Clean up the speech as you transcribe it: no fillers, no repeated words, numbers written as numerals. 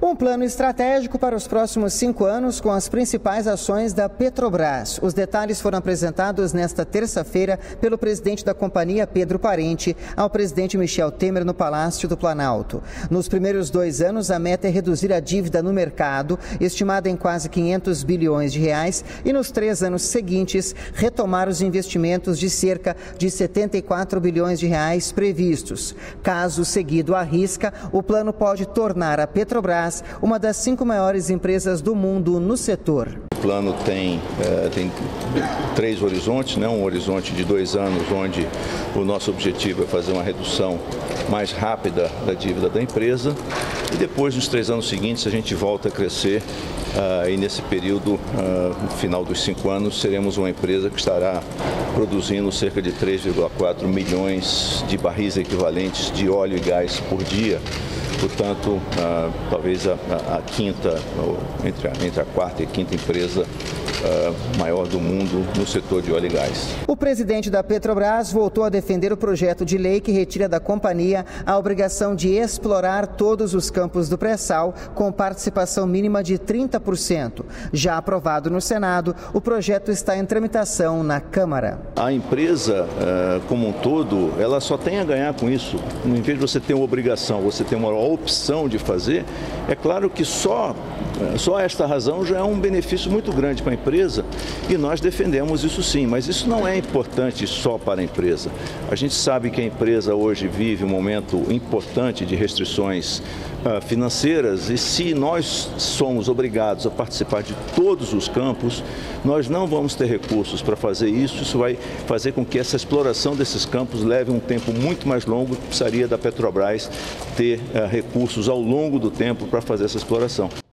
Um plano estratégico para os próximos 5 anos com as principais ações da Petrobras. Os detalhes foram apresentados nesta terça-feira pelo presidente da companhia, Pedro Parente, ao presidente Michel Temer no Palácio do Planalto. Nos primeiros 2 anos, a meta é reduzir a dívida no mercado, estimada em quase 500 bilhões de reais, e nos 3 anos seguintes, retomar os investimentos de cerca de 74 bilhões de reais previstos. Caso seguido à risca, o plano pode tornar a Petrobras uma das 5 maiores empresas do mundo no setor. O plano tem 3 horizontes, um horizonte de 2 anos, onde o nosso objetivo é fazer uma redução mais rápida da dívida da empresa, e depois, nos 3 anos seguintes, a gente volta a crescer, e nesse período, no final dos 5 anos, seremos uma empresa que estará produzindo cerca de 3,4 milhões de barris equivalentes de óleo e gás por dia. Portanto, talvez a quinta, entre a quarta e a quinta empresa maior do mundo no setor de óleo e gás. O presidente da Petrobras voltou a defender o projeto de lei que retira da companhia a obrigação de explorar todos os campos do pré-sal com participação mínima de 30%. Já aprovado no Senado, o projeto está em tramitação na Câmara. A empresa, como um todo, ela só tem a ganhar com isso. Em vez de você ter uma obrigação, você tem uma opção de fazer, é claro que só esta razão já é um benefício muito grande para a empresa, e nós defendemos isso sim, mas isso não é importante só para a empresa. A gente sabe que a empresa hoje vive um momento importante de restrições financeiras, e se nós somos obrigados a participar de todos os campos, nós não vamos ter recursos para fazer isso. Isso vai fazer com que essa exploração desses campos leve um tempo muito mais longo, que precisaria da Petrobras ter recursos ao longo do tempo para fazer essa exploração.